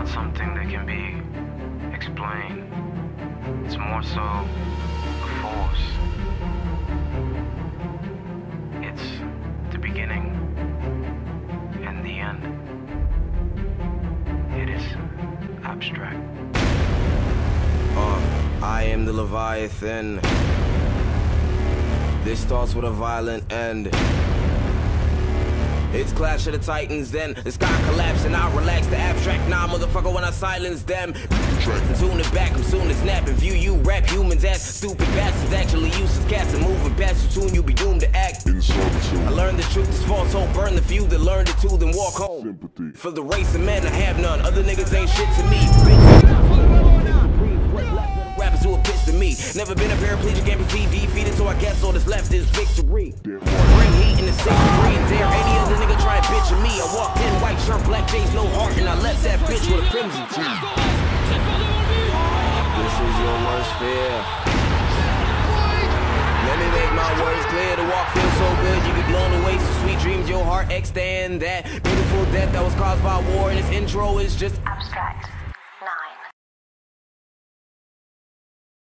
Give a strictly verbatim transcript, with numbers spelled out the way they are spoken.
not something that can be explained. It's more so a force. It's the beginning and the end. It is abstract. Uh, I am the Leviathan. This starts with a violent end. It's Clash of the Titans, then the sky collapse and I relax the abstract. Nah, motherfucker, when I silence them, tune it back, I'm soon to snap and view you rap humans as stupid bastards, actually useless cats and moving past you. Soon you'll be doomed to act. I learned the truth is false hope, burn the few that learned it too, then walk home. Sympathy. For the race of men, I have none. Other niggas ain't shit to me. Rappers who are pissed to me. Never been a paraplegic, amputee, defeated, so I guess all that's left is victory. Bring heat in the sixth degree and dare any other nigga try and bitch at me. I walked in, white shirt, black face, no heart, and I left that bitch with a crimson tee. This is your worst fear. Let me make my words clear. The walk feels so good, you get blown away. So sweet dreams, your heart extend. That beautiful death that was caused by war, and its intro is just abstract.